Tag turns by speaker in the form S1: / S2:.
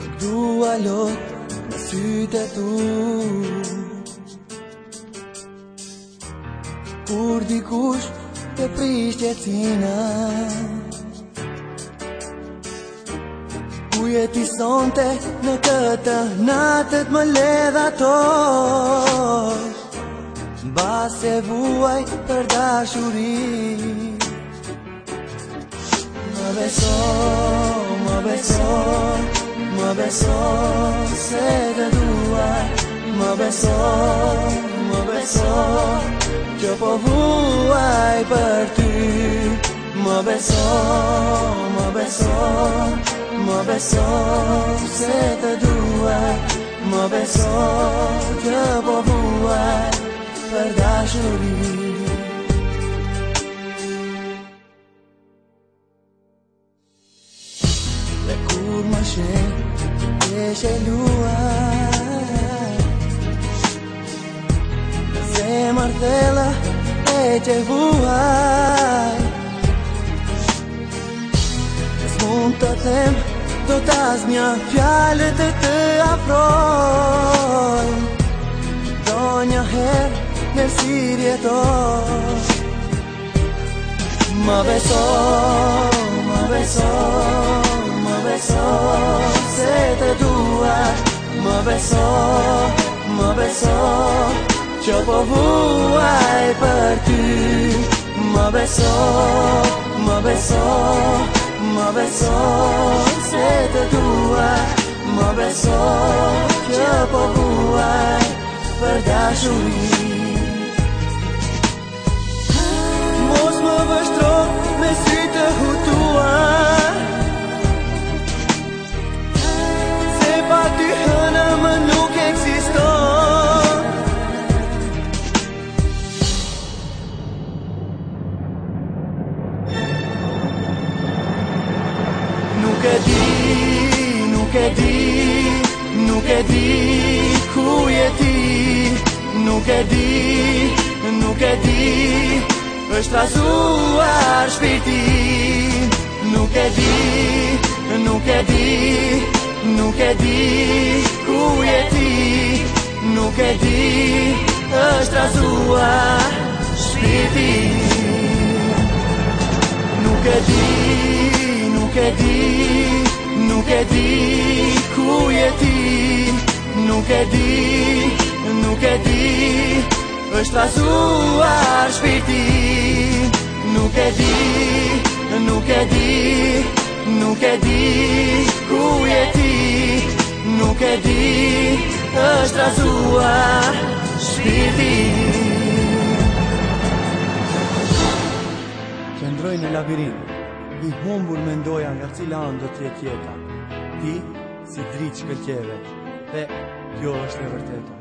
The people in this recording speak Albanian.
S1: Dua lot në sytë tu, kur dikush të prish qetësina, ku jeti sonte në këtë natët më ledhatosh, mbase vuaj për dashuri. Më beso, më beso, më beso se të dua. Më beso, më beso, që po vuaj për ty. Më beso, më beso, më beso se të dua. Më beso, që po vuaj për dashuri. Dhe kur më shen, e sheluar, në zemër thella e që vuaj. S'mund të them, do t'asnjë fjalët e të afroj, do një herë në sirjetoj. Më beso, më beso, më beso se të dua. Më beso, më beso, që po vuaj për ty. Më beso, më beso, më beso se të dua. Më beso, që po vuaj për dashuri. Mos më vështro me sy të hutuar, se pa ty hëna më nuk eksiston. Nuk e di, nuk e di, nuk e di ku je ti. Nuk e di, nuk e di, është razuar shpirti. Nuk e di, nuk e di, nuk e di ku je ti. Nuk e di, është razuar shpirti. Nuk e di, nuk e di, nuk e di ku je ti. Nuk e di, nuk e di, është razuar shpirti. Nuk e di, nuk e di, nuk e di ku je ti. Nuk e di, është razuar shpirti. Qëndroj në labirint, i humbur mendoja nga cila anë do t'jetë jeta. Ti si dritë shkëlqeve, dhe kjo është e vërteta.